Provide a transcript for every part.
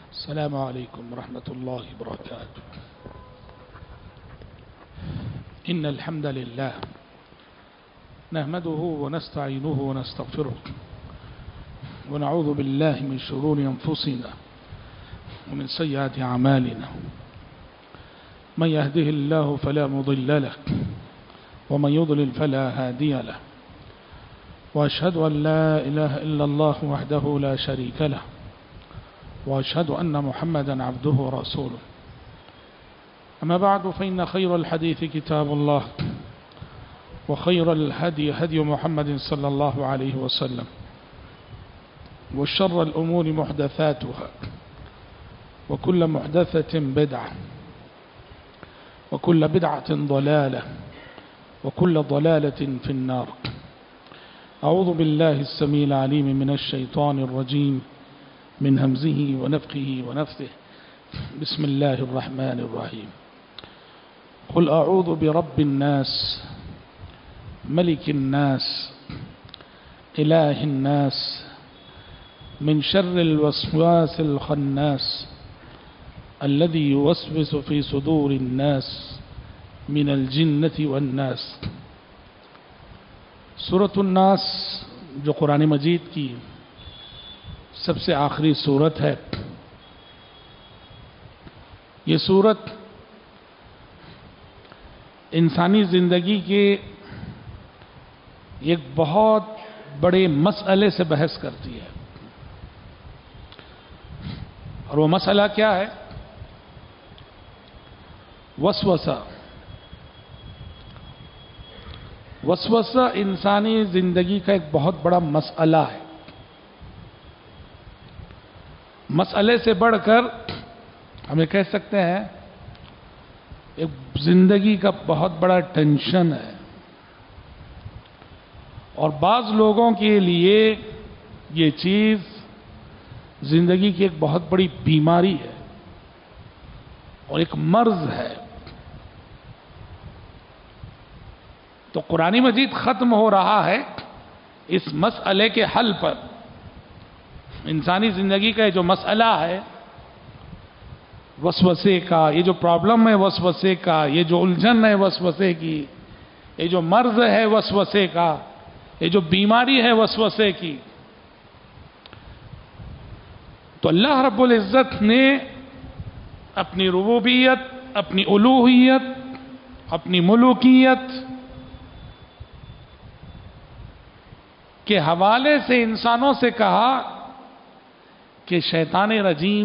السلام عليكم ورحمة الله وبركاته. إن الحمد لله نحمده ونستعينه ونستغفره ونعوذ بالله من شرور أنفسنا ومن سيئات أعمالنا. من يهده الله فلا مضل له ومن يضلل فلا هادي له، وأشهد أن لا إله إلا الله وحده لا شريك له، وأشهد أن محمدا عبده ورسوله. أما بعد، فإن خير الحديث كتاب الله، وخير الهدي هدي محمد صلى الله عليه وسلم، وشر الأمور محدثاتها، وكل محدثة بدعة، وكل بدعة ضلالة، وكل ضلالة في النار. أعوذ بالله السميع العليم من الشيطان الرجيم، من همزه ونفخه ونفثه. بسم الله الرحمن الرحيم. قل أعوذ برب الناس ملك الناس إله الناس من شر الوسواس الخناس الذي يوسوس في صدور الناس من الجنة والناس. سورۃ الناس جو قرآن مجید کی سب سے آخری سورت ہے، یہ سورت انسانی زندگی کے ایک بہت بڑے مسئلے سے بحث کرتی ہے، اور وہ مسئلہ کیا ہے؟ وسوسہ۔ وسوسہ انسانی زندگی کا ایک بہت بڑا مسئلہ ہے۔ مسئلے سے بڑھ کر ہمیں کہہ سکتے ہیں ایک زندگی کا بہت بڑا ٹینشن ہے، اور بعض لوگوں کے لیے یہ چیز زندگی کی ایک بہت بڑی بیماری ہے اور ایک مرض ہے۔ تو قرآن مجید ختم ہو رہا ہے اس مسئلے کے حل پر۔ انسانی زندگی کا یہ جو مسئلہ ہے وسوسے کا، یہ جو پرابلم ہے وسوسے کا، یہ جو الجھن ہے وسوسے کی، یہ جو مرض ہے وسوسے کا، یہ جو بیماری ہے وسوسے کی، تو اللہ رب العزت نے اپنی ربوبیت، اپنی الوہیت، اپنی ملوکیت کے حوالے سے انسانوں سے کہا کہ شیطان رجیم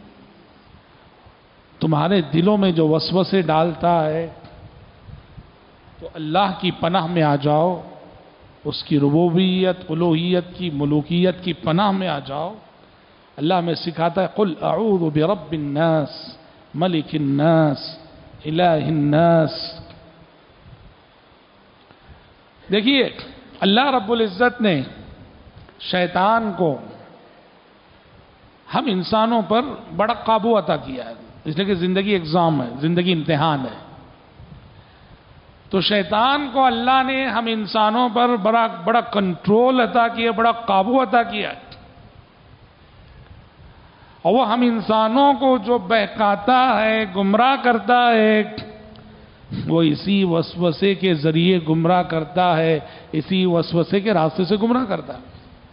تمہارے دلوں میں جو وسوسے ڈالتا ہے تو اللہ کی پناہ میں آ جاؤ، اس کی ربوبیت، الوہیت کی، ملوکیت کی پناہ میں آ جاؤ۔ اللہ میں سکھاتا ہے قل اعوذ برب الناس ملک الناس الہ الناس۔ دیکھیے، اللہ رب العزت نے شیطان کو ہم انسانوں پر بڑا قابو عطا کیا ہے، اس لیے کہ زندگی ایگزام ہے، زندگی امتحان ہے۔ تو شیطان کو اللہ نے ہم انسانوں پر بڑا کنٹرول عطا کیا، بڑا قابو عطا کیا ہے، اور وہ ہم انسانوں کو جو بہکاتا ہے، گمراہ کرتا ہے، وہ اسی وسوسے کے ذریعے گمراہ کرتا ہے، اسی وسوسے کے راستے سے گمراہ کرتا ہے۔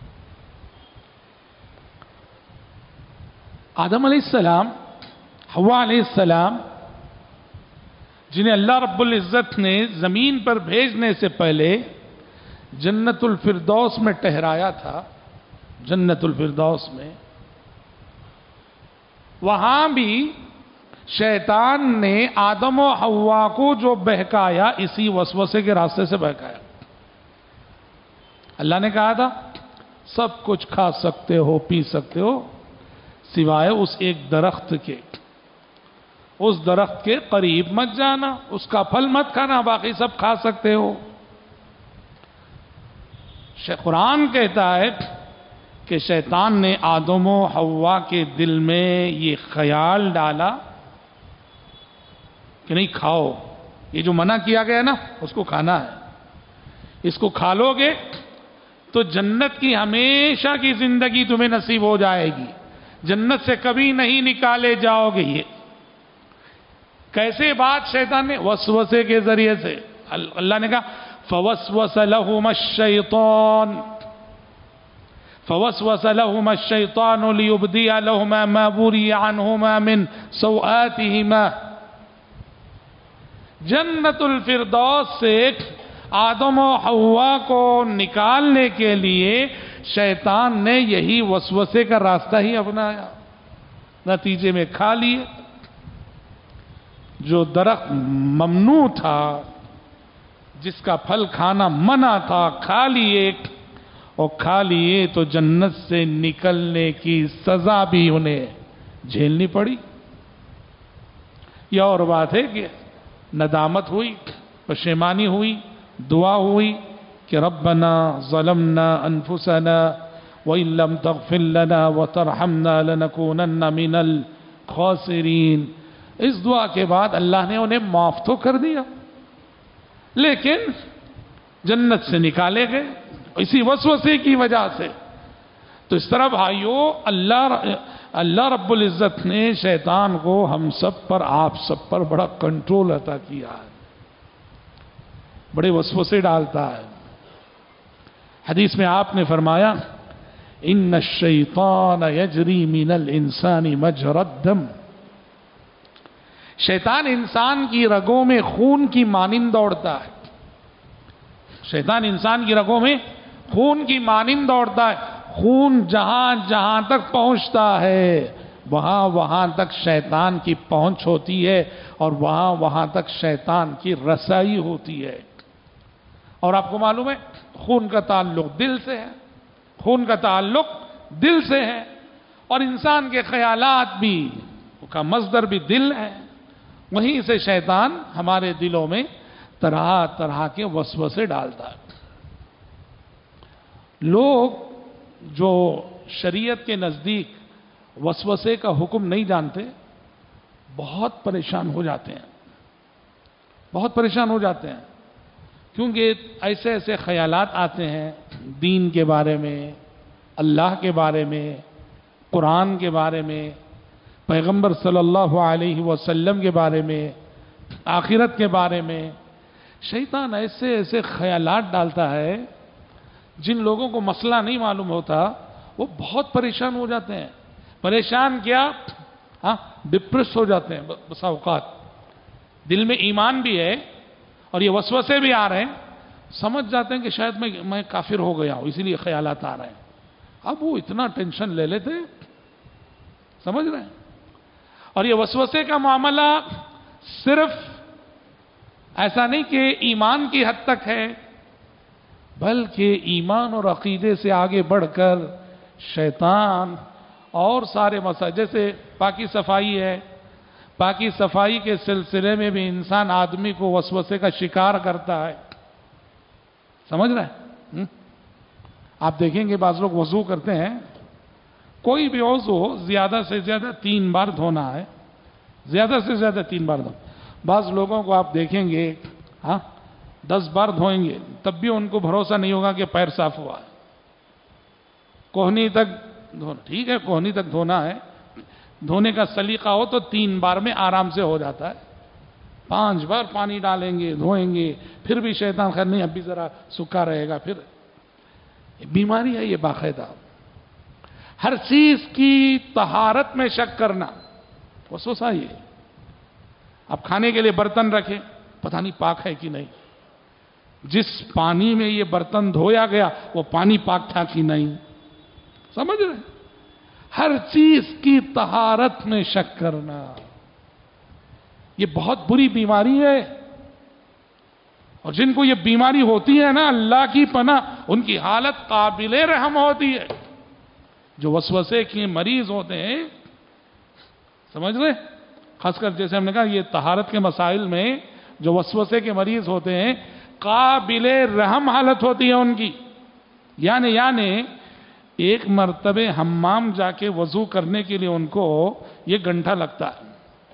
آدم علیہ السلام، حوا علیہ السلام، جنہیں اللہ رب العزت نے زمین پر بھیجنے سے پہلے جنت الفردوس میں ٹھہرایا تھا، جنت الفردوس میں، وہاں بھی شیطان نے آدم و حوا کو جو بہکایا، اسی وسوسے کے راستے سے بہکایا۔ اللہ نے کہا تھا سب کچھ کھا سکتے ہو، پی سکتے ہو، سوائے اس ایک درخت کے، اس درخت کے قریب مت جانا، اس کا پھل مت کھانا، باقی سب کھا سکتے ہو۔ قرآن کہتا ہے کہ شیطان نے آدم و حوا کے دل میں یہ خیال ڈالا کہ نہیں کھاؤ، یہ جو منع کیا گیا نا اس کو کھانا ہے، اس کو کھا لو گے تو جنت کی ہمیشہ کی زندگی تمہیں نصیب ہو جائے گی، جنت سے کبھی نہیں نکالے جاؤ گے. یہ کیسے بات شیطان نے؟ وسوسے کے ذریعے سے. اللہ نے کہا فوسوس لہما الشیطان فوسوس لهما الشيطان ليبدي لهما ما وري عنهما من سوآتهما. جنت الفردوس سے آدم و حوا کو نکالنے کے لیے شیطان نے یہی وسوسے کا راستہ ہی اپنایا. نتیجے میں کھا لیے. جو درخت ممنوع تھا، جس کا پھل کھانا منع تھا، کھا لیے. اور کھا لیے تو جنت سے نکلنے کی سزا بھی انہیں جھیلنی پڑی. یہ اور بات ہے کہ ندامت ہوئی، پشیمانی ہوئی، دعا ہوئی کہ ربنا ظلمنا انفسنا وإن لم تغفر لنا وترحمنا لنكونن من الخاسرین. اس دعا کے بعد اللہ نے انہیں معاف تو کر دیا، لیکن جنت سے نکالے گئے اسی وسوسے کی وجہ سے. تو اس طرح بھائیو، اللہ رب العزت نے شیطان کو ہم سب پر، آپ سب پر بڑا کنٹرول عطا کیا ہے. بڑے وسوسے ڈالتا ہے. حدیث میں آپ نے فرمایا ان الشیطان یجری من الانسان مجرى الدم. شیطان انسان کی رگوں میں خون کی مانند دوڑتا ہے. شیطان انسان کی رگوں میں خون کی مانند دوڑتا ہے. خون جہاں جہاں تک پہنچتا ہے وہاں تک شیطان کی پہنچ ہوتی ہے، اور وہاں تک شیطان کی رسائی ہوتی ہے. اور آپ کو معلوم ہے خون کا تعلق دل سے ہے. خون کا تعلق دل سے ہے، اور انسان کے خیالات بھی، کا مصدر بھی دل ہے. وہیں سے شیطان ہمارے دلوں میں طرح طرح کے وسوسے ڈالتا ہے. لوگ جو شریعت کے نزدیک وسوسے کا حکم نہیں جانتے بہت پریشان ہو جاتے ہیں. بہت پریشان ہو جاتے ہیں کیونکہ ایسے ایسے خیالات آتے ہیں دین کے بارے میں، اللہ کے بارے میں، قرآن کے بارے میں، پیغمبر صلی اللہ علیہ وسلم کے بارے میں، آخرت کے بارے میں. شیطان ایسے ایسے خیالات ڈالتا ہے جن لوگوں کو مسئلہ نہیں معلوم ہوتا وہ بہت پریشان ہو جاتے ہیں. پریشان کیا؟ ڈپریس ہو جاتے ہیں. بسا اوقات دل میں ایمان بھی ہے اور یہ وسوسے بھی آ رہے ہیں، سمجھ جاتے ہیں کہ شاید میں کافر ہو گیا ہوں، اسی لیے خیالات آ رہے ہیں. اب وہ اتنا ٹینشن لے لیتے، سمجھ رہے ہیں. اور یہ وسوسے کا معاملہ صرف ایسا نہیں کہ ایمان کی حد تک ہے، بلکہ ایمان اور عقیدے سے آگے بڑھ کر شیطان اور سارے مسائل، جیسے پاکی صفائی ہے، پاکی صفائی کے سلسلے میں بھی انسان آدمی کو وسوسے کا شکار کرتا ہے. سمجھ رہے ہیں؟ آپ دیکھیں گے بعض لوگ وضو کرتے ہیں، کوئی بھی عضو زیادہ سے زیادہ 3 بار دھونا ہے، زیادہ سے زیادہ 3 بار دھونا. بعض لوگوں کو آپ دیکھیں گے 10 بار دھوئیں گے تب بھی ان کو بھروسہ نہیں ہوگا کہ پیر صاف ہوا ہے. کوہنی تک دھونا، ٹھیک ہے کوہنی تک دھونا ہے، دھونے کا سلیقہ ہو تو 3 بار میں آرام سے ہو جاتا ہے. 5 بار پانی ڈالیں گے، دھوئیں گے، پھر بھی شیطان خیر نہیں ابھی ذرا سکھا رہے گا. پھر بیماری ہے یہ باقاعدہ. ہر چیز کی طہارت میں شک کرنا وسوسہ یہ. اب کھانے کے لیے برتن رکھیں، پتہ نہیں پاک ہے کہ نہیں. جس پانی میں یہ برتن دھویا گیا وہ پانی پاک تھا کہ نہیں. سمجھ رہے ہیں؟ ہر چیز کی طہارت میں شک کرنا یہ بہت بری بیماری ہے. اور جن کو یہ بیماری ہوتی ہے نا، اللہ کی پناہ، ان کی حالت قابل رحم ہوتی ہے. جو وسوسے کے مریض ہوتے ہیں، سمجھ رہے، خاص کر جیسے ہم نے کہا یہ طہارت کے مسائل میں جو وسوسے کے مریض ہوتے ہیں قابل رحم حالت ہوتی ہے ان کی. یعنی ایک مرتبہ حمام جا کے وضو کرنے کے لیے ان کو 1 گھنٹہ لگتا ہے.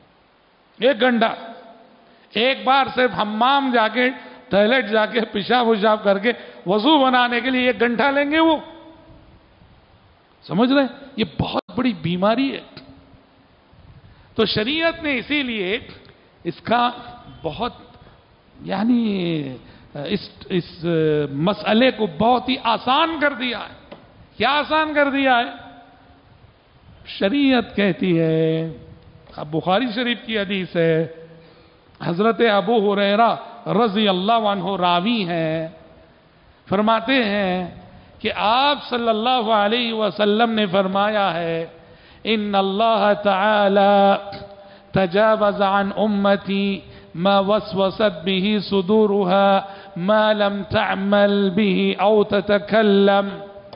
1 گھنٹہ. ایک بار صرف حمام جا کے، ٹوائلٹ جا کے پیشاب کر کے وضو بنانے کے لیے 1 گھنٹہ لیں گے وہ. سمجھ رہے؟ یہ بہت بڑی بیماری ہے. تو شریعت نے اسی لیے اس کا بہت یعنی اس مسئلے کو بہت ہی آسان کر دیا ہے. کیا آسان کر دیا ہے؟ شریعت کہتی ہے، اب بخاری شریف کی حدیث ہے، حضرت ابو ہریرہ رضی اللہ عنہ راوی ہیں، فرماتے ہیں کہ آپ صلی اللہ علیہ وسلم نے فرمایا ہے ان اللہ تعالی تجاوز عن امتی ما وسوست به صدورها ما لم تعمل به او تتکلم.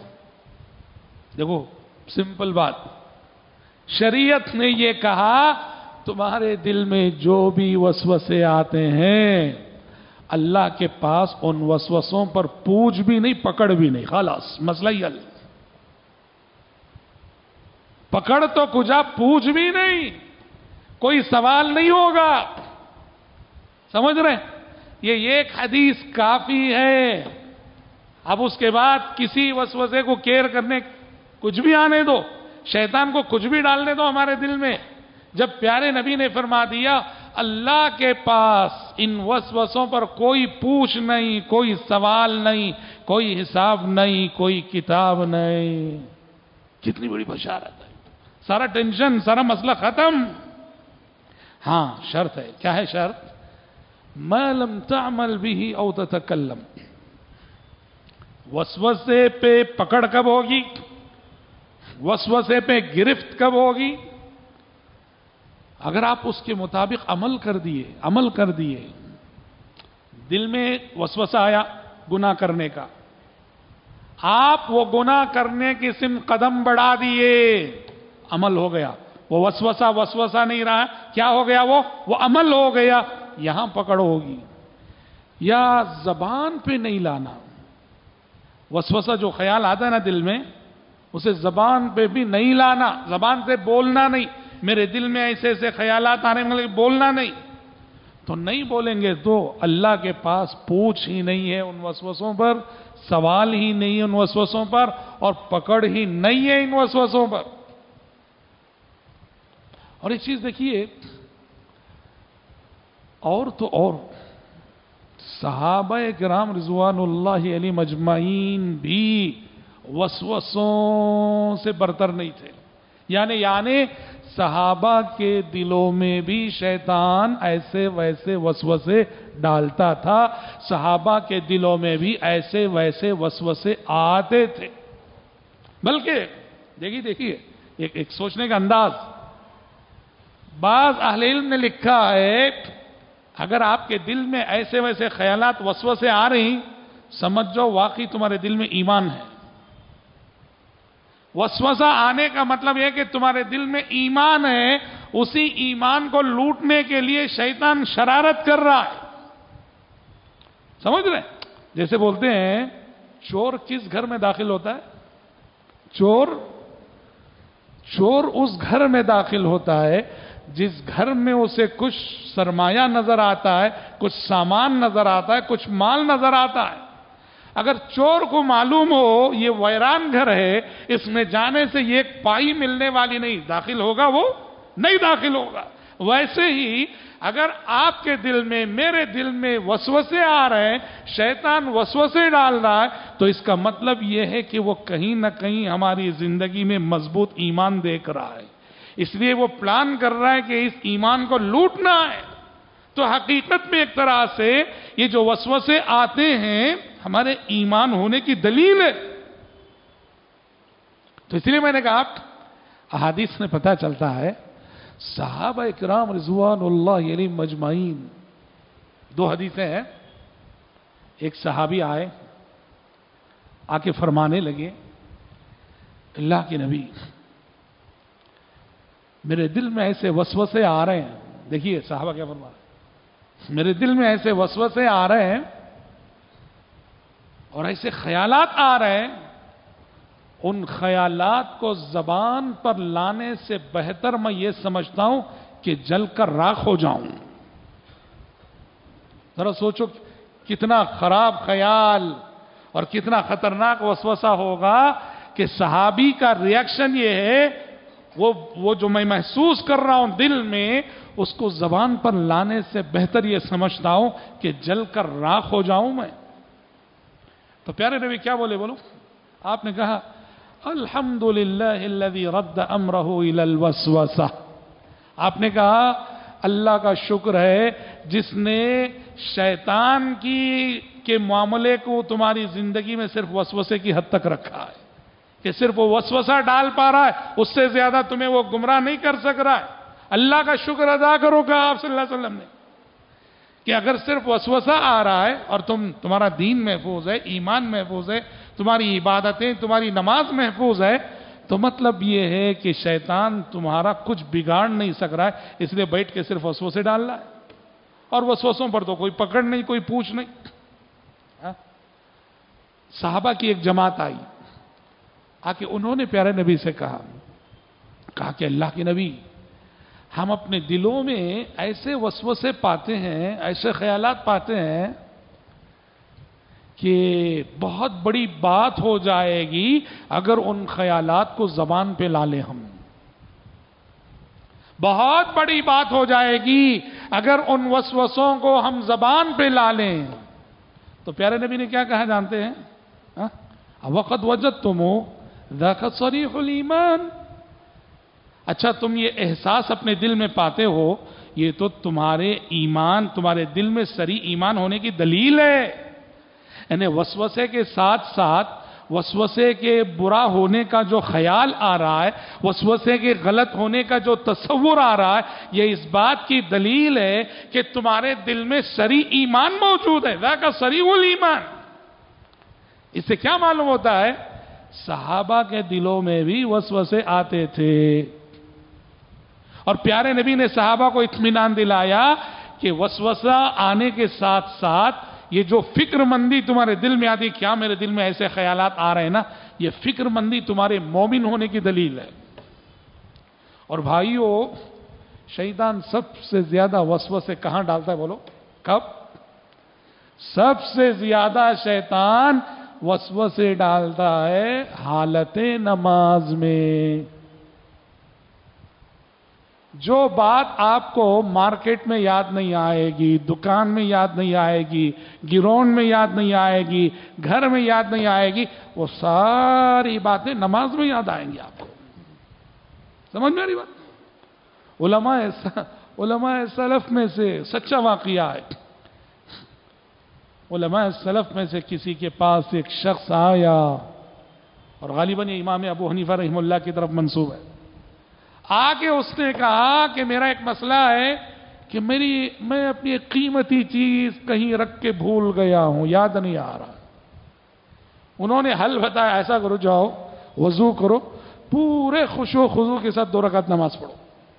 دیکھو سمپل بات، شریعت نے یہ کہا تمہارے دل میں جو بھی وسوسے آتے ہیں اللہ کے پاس ان وسوسوں پر پوچھ بھی نہیں، پکڑ بھی نہیں، خلاص مسئلہ ہی حل. پکڑ تو کجا، پوچھ بھی نہیں، کوئی سوال نہیں ہوگا. سمجھ رہے؟ یہ ایک حدیث کافی ہے. اب اس کے بعد کسی وسوسے کو کیئر کرنے کچھ بھی آنے دو، شیطان کو کچھ بھی ڈالنے دو ہمارے دل میں. جب پیارے نبی نے فرما دیا اللہ کے پاس ان وسوسوں پر کوئی پوچھ نہیں، کوئی سوال نہیں، کوئی حساب نہیں، کوئی کتاب نہیں، کتنی بڑی بشارت ہے. سارا ٹینشن، سارا مسئلہ ختم. ہاں شرط ہے. کیا ہے شرط؟ ما لم تعمل به او تتکلم. وسوسے پہ پکڑ کب ہوگی؟ وسوسے پہ گرفت کب ہوگی؟ اگر آپ اس کے مطابق عمل کر دیے، دل میں وسوسہ آیا گناہ کرنے کا، آپ وہ گناہ کرنے کی سمت قدم بڑھا دیے، عمل ہو گیا. وہ وسوسہ نہیں رہا، کیا ہو گیا؟ وہ عمل ہو گیا. یہاں پکڑ ہوگی. یا زبان پہ نہیں لانا. وسوسہ جو خیال آتا ہے نا دل میں، اسے زبان پہ بھی نہیں لانا، زبان سے بولنا نہیں. میرے دل میں ایسے ایسے خیالات آنے میں بولنا نہیں. تو نہیں بولیں گے تو اللہ کے پاس پوچھ ہی نہیں ہے ان وسوسوں پر، سوال ہی نہیں ہے ان وسوسوں پر، اور پکڑ ہی نہیں ہے ان وسوسوں پر. اور ایک چیز دیکھیے، اور تو اور صحابہ کرام رضوان اللہ علیہم اجمعین بھی وسوسوں سے برتر نہیں تھے. یعنی صحابہ کے دلوں میں بھی شیطان ایسے ویسے وسوسے ڈالتا تھا، صحابہ کے دلوں میں بھی ایسے ویسے وسوسے آتے تھے. بلکہ دیکھیے ایک سوچنے کا انداز. بعض اہل علم نے لکھا ہے اگر آپ کے دل میں ایسے ویسے خیالات وسوسے آ رہی، سمجھ جاؤ واقعی تمہارے دل میں ایمان ہے. وسوسہ آنے کا مطلب یہ کہ تمہارے دل میں ایمان ہے، اسی ایمان کو لوٹنے کے لیے شیطان شرارت کر رہا ہے. سمجھ رہے؟ جیسے بولتے ہیں چور کس گھر میں داخل ہوتا ہے؟ چور اس گھر میں داخل ہوتا ہے جس گھر میں اسے کچھ سرمایہ نظر آتا ہے، کچھ سامان نظر آتا ہے، کچھ مال نظر آتا ہے. اگر چور کو معلوم ہو یہ ویران گھر ہے، اس میں جانے سے یہ ایک پائی ملنے والی نہیں، داخل ہوگا وہ نہیں داخل ہوگا. ویسے ہی اگر آپ کے دل میں، میرے دل میں وسوسے آ رہے ہیں، شیطان وسوسے ڈال رہا ہے، تو اس کا مطلب یہ ہے کہ وہ کہیں نہ کہیں ہماری زندگی میں مضبوط ایمان دیکھ رہا ہے، اس لیے وہ پلان کر رہا ہے کہ اس ایمان کو لوٹنا ہے. تو حقیقت میں ایک طرح سے یہ جو وسوسے آتے ہیں ہمارے ایمان ہونے کی دلیل ہے. تو اس لیے میں نے کہا احادیث میں پتہ چلتا ہے صحابہ کرام رضوان اللہ علیہم اجمعین، دو حدیثیں ہیں. ایک صحابی آئے، آ کے فرمانے لگے اللہ کے نبی میرے دل میں ایسے وسوسے آ رہے ہیں. دیکھیے صحابہ کیا فرما رہے ہیں، میرے دل میں ایسے وسوسے آ رہے ہیں اور ایسے خیالات آ رہے ہیں، ان خیالات کو زبان پر لانے سے بہتر میں یہ سمجھتا ہوں کہ جل کر راکھ ہو جاؤں. ذرا سوچو کتنا خراب خیال اور کتنا خطرناک وسوسہ ہوگا کہ صحابی کا ریاکشن یہ ہے وہ جو میں محسوس کر رہا ہوں دل میں، اس کو زبان پر لانے سے بہتر یہ سمجھتا ہوں کہ جل کر راکھ ہو جاؤں میں۔ تو پیارے نبی کیا بولے؟ بولو، آپ نے کہا الحمدللہ الذی رد امرہ الی الوسوسہ۔ آپ نے کہا اللہ کا شکر ہے جس نے شیطان کے معاملے کو تمہاری زندگی میں صرف وسوسے کی حد تک رکھا ہے، کہ صرف وہ وسوسہ ڈال پا رہا ہے، اس سے زیادہ تمہیں وہ گمراہ نہیں کر سک رہا ہے۔ اللہ کا شکر ادا کرو، کہا آپ صلی اللہ علیہ وسلم نے، کہ اگر صرف وسوسہ آ رہا ہے اور تمہارا دین محفوظ ہے، ایمان محفوظ ہے، تمہاری عبادتیں، تمہاری نماز محفوظ ہے، تو مطلب یہ ہے کہ شیطان تمہارا کچھ بگاڑ نہیں سک رہا ہے، اس لیے بیٹھ کے صرف وسوسے ڈال رہا ہے، اور وسوسوں پر تو کوئی پکڑ نہیں، کوئی پوچھ نہیں۔ صحابہ کی ایک جماعت آئی، آکے انہوں نے پیارے نبی سے کہا کہ اللہ کے نبی، ہم اپنے دلوں میں ایسے وسوسے پاتے ہیں، ایسے خیالات پاتے ہیں کہ بہت بڑی بات ہو جائے گی اگر ان خیالات کو زبان پہ لا لیں ہم، بہت بڑی بات ہو جائے گی اگر ان وسوسوں کو ہم زبان پہ لا لیں۔ تو پیارے نبی نے کیا کہا جانتے ہیں؟ وَقَدْ وَجَدْتُمُ ذَاكَ صَرِيحُ الْإِيمَانِ۔ اچھا، تم یہ احساس اپنے دل میں پاتے ہو، یہ تو تمہارے ایمان، تمہارے دل میں صریح ایمان ہونے کی دلیل ہے۔ یعنی وسوسے کے ساتھ ساتھ وسوسے کے برا ہونے کا جو خیال آ رہا ہے، وسوسے کے غلط ہونے کا جو تصور آ رہا ہے، یہ اس بات کی دلیل ہے کہ تمہارے دل میں صریح ایمان موجود ہے۔ ذاک صریح الایمان۔ اس سے کیا معلوم ہوتا ہے؟ صحابہ کے دلوں میں بھی وسوسے آتے تھے، اور پیارے نبی نے صحابہ کو اطمینان دلایا کہ وسوسہ آنے کے ساتھ ساتھ یہ جو فکر مندی تمہارے دل میں آتی، کیا میرے دل میں ایسے خیالات آ رہے ہیں نا، یہ فکر مندی تمہارے مومن ہونے کی دلیل ہے۔ اور بھائیو، شیطان سب سے زیادہ وسوسے کہاں ڈالتا ہے؟ بولو کب؟ سب سے زیادہ شیطان وسوسے ڈالتا ہے حالت نماز میں۔ جو بات آپ کو مارکیٹ میں یاد نہیں آئے گی، دکان میں یاد نہیں آئے گی، گراؤنڈ میں یاد نہیں آئے گی، گھر میں یاد نہیں آئے گی، وہ ساری باتیں نماز میں یاد آئیں گی آپ کو۔ سمجھ میں آ رہی بات؟ علماء سلف میں سے سچا واقعہ ہے، علماء سلف میں سے کسی کے پاس ایک شخص آیا، اور غالباً یہ امام ابو حنیفہ رحمہ اللہ کی طرف منسوب ہے، آگے اس نے کہا کہ میرا ایک مسئلہ ہے کہ میں اپنی ایک قیمتی چیز کہیں رکھ کے بھول گیا ہوں، یاد نہیں آ رہا۔ انہوں نے حل بتایا، ایسا کرو، جاؤ وضو کرو، پورے خشوع و خضوع کے ساتھ 2 رکعت نماز پڑھو۔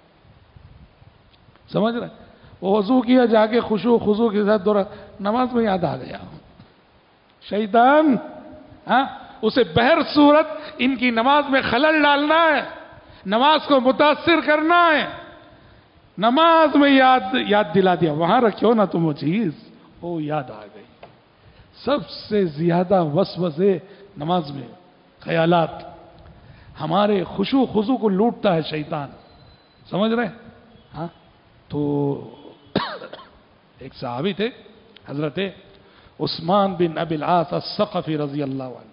سمجھ رہے؟ وہ وضو کیا، جا کے خشوع و خضوع کے ساتھ 2 رکعت نماز میں یاد آ گیا۔ شیطان اسے بہر صورت ان کی نماز میں خلل ڈالنا ہے، نماز کو متاثر کرنا ہے، نماز میں یاد دلا دیا، وہاں رکھو نا تم وہ چیز، وہ یاد آ گئی۔ سب سے زیادہ وسوسے نماز میں، خیالات، ہمارے خشوع خضوع کو لوٹتا ہے شیطان، سمجھ رہے؟ ہاں، تو ایک صحابی تھے، حضرت عثمان بن ابی العاص الثقفی رضی اللہ عنہ۔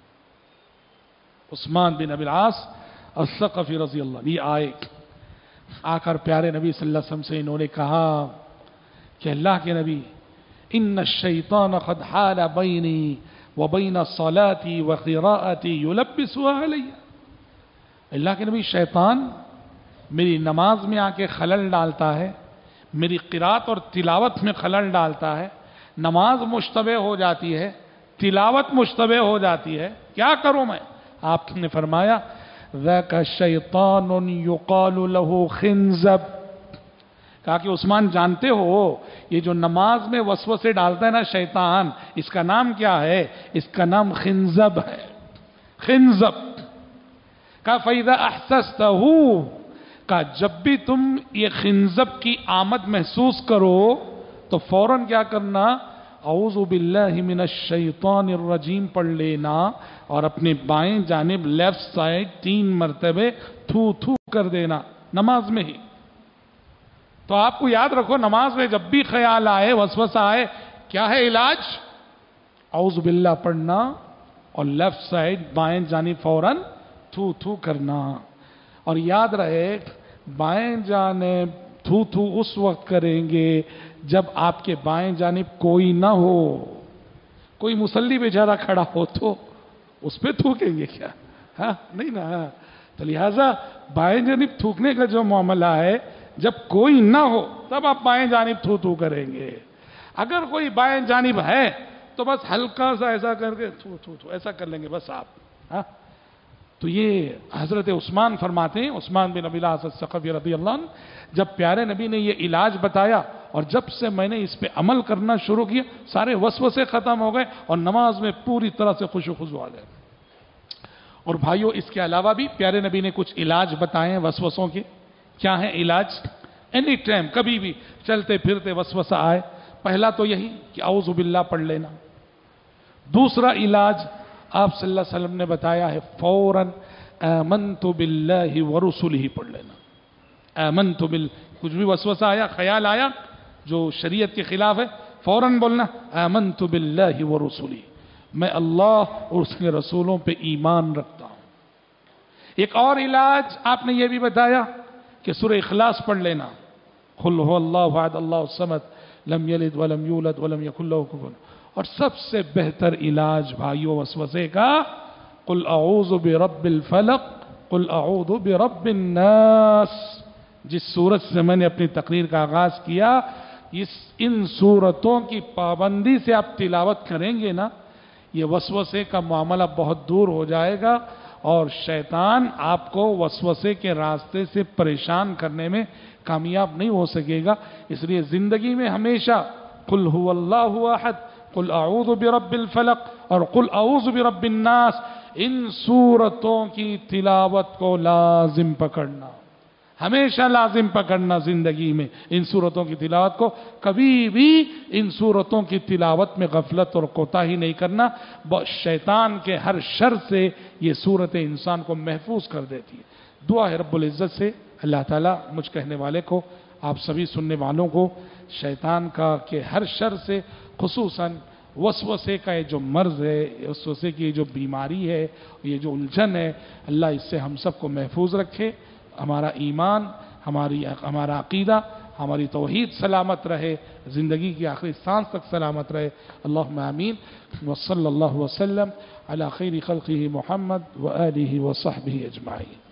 عثمان بن ابی العاص الثقفی رضی اللہ عنہ، یہ آ کر پیارے نبی صلی اللہ علیہ وسلم سے انہوں نے کہا کہ اللہ کے نبی، ان الشیطان قد حال بینی وبین صلاتی وقراءتی یلبسها علی۔ اللہ کے نبی، شیطان میری نماز میں آ کے خلل ڈالتا ہے، میری قرات اور تلاوت میں خلل ڈالتا ہے، نماز مشتبہ ہو جاتی ہے، تلاوت مشتبہ ہو جاتی ہے، کیا کروں میں؟ آپ نے فرمایا ذاک شیطان یقال له خنزب۔ کہا کہ عثمان جانتے ہو یہ جو نماز میں وسوسے ڈالتا ہے نا شیطان، اس کا نام کیا ہے؟ اس کا نام خنزب ہے، خنزب۔ کہا فَإِذَا أَحْسَسْتَهُ، کہا جب بھی تم یہ خنزب کی آمد محسوس کرو تو فوراً کیا کرنا؟ اعوذ باللہ من الشیطان الرجیم پڑھ لینا، اور اپنے بائیں جانب لیفٹ سائڈ 3 مرتبے تھو تھو کر دینا نماز میں ہی. تو آپ کو یاد رکھو نماز میں جب بھی خیال آئے وسوسہ آئے کیا ہے علاج؟ اعوذ باللہ پڑھنا اور لیفٹ سائڈ بائیں جانب فوراً تھو تھو کرنا. اور یاد رہے بائیں جانب تھو تھو اس وقت کریں گے جب آپ کے بائیں جانب کوئی نہ ہو. کوئی مصلی بیچارہ کھڑا ہو تو اس پہ تھوکیں گے کیا؟ ہاں نہیں نا. تو لہذا بائیں جانب تھوکنے کا جو معاملہ ہے جب کوئی نہ ہو تب آپ بائیں جانب تھو تھو کریں گے. اگر کوئی بائیں جانب ہے تو بس ہلکا سا ایسا کر کے تھو تھو تھو ایسا کر لیں گے بس آپ. ہاں تو یہ حضرت عثمان فرماتے ہیں، عثمان بن ابی العاص الثقفی رضی اللہ عنہ، جب پیارے نبی نے یہ علاج بتایا اور جب سے میں نے اس پہ عمل کرنا شروع کیا سارے وسوسے ختم ہو گئے اور نماز میں پوری طرح سے خشوع و خضوع آ گئے. اور بھائیو اس کے علاوہ بھی پیارے نبی نے کچھ علاج بتائے ہیں وسوسوں کے. کیا ہیں علاج؟ اینی ٹائم کبھی بھی چلتے پھرتے وسوسہ آئے پہلا تو یہی کہ اعوذ باللہ پڑھ لینا. دوسرا علاج آپ صلی اللہ علیہ وسلم نے بتایا ہے فوراً آمنت باللہ ورسلہ پڑھ لینا. آمنت کچھ بھی وسوسہ آیا خیال آیا جو شریعت کے خلاف ہے فوراً بولنا آمنت باللہ ورسلہ، میں اللہ اور اس کے رسولوں پہ ایمان رکھتا ہوں. ایک اور علاج آپ نے یہ بھی بتایا کہ سورہ اخلاص پڑھ لینا. قل هو اللہ احد اللہ الصمد لم یلد ولم یولد ولم یکن لہ کفوا. اور سب سے بہتر علاج بھائیو وسوسے کا قل اعوذ برب الفلق قل اعوذ برب الناس. جس سورت سے میں نے اپنی تقریر کا آغاز کیا ان سورتوں کی پابندی سے آپ تلاوت کریں گے نا یہ وسوسے کا معاملہ بہت دور ہو جائے گا اور شیطان آپ کو وسوسے کے راستے سے پریشان کرنے میں کامیاب نہیں ہو سکے گا. اس لیے زندگی میں ہمیشہ قل هو اللہ احد قل اعوذ برب الفلق اور قل اعوذ برب الناس ان سورتوں کی تلاوت کو لازم پکڑنا، ہمیشہ لازم پکڑنا زندگی میں ان سورتوں کی تلاوت کو. کبھی بھی ان سورتوں کی تلاوت میں غفلت اور کوتاہی نہیں کرنا. شیطان کے ہر شر سے یہ سورت انسان کو محفوظ کر دیتی ہے. دعا ہے رب العزت سے اللہ تعالیٰ مجھ کہنے والے کو آپ سبھی سننے والوں کو شیطان کا کہ ہر شر سے خصوصاً وسوسے کا یہ جو مرض ہے وسوسے کی جو بیماری ہے یہ جو الجھن ہے اللہ اس سے ہم سب کو محفوظ رکھے. ہمارا ایمان ہمارا عقیدہ ہماری توحید سلامت رہے، زندگی کی آخری سانس تک سلامت رہے. اللہم آمین. وصلی اللہ وسلم علی خیر خلقہ محمد وآلہ وصحبہ اجمعین.